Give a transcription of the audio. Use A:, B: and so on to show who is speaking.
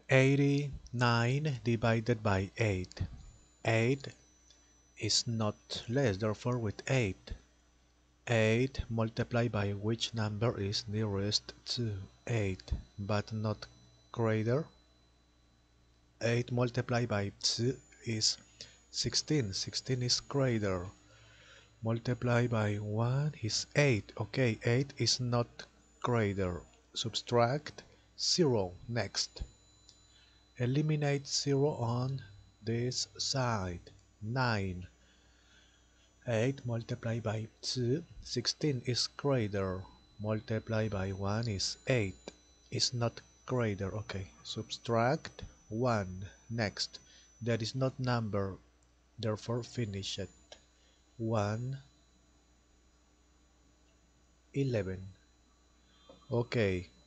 A: 89 divided by 8. 8 is not less, therefore with 8. 8 multiplied by which number is nearest to 8, but not greater. 8 multiplied by 2 is 16. 16 is greater. Multiply by 1 is 8. Okay, 8 is not greater. Subtract 0 next. Eliminate 0 on this side. 9. 8 multiplied by 2, 16 is greater. Multiply by 1 is 8. Is not greater. Okay, subtract 1 next. That is not number, therefore finish it. 1, 11. Okay,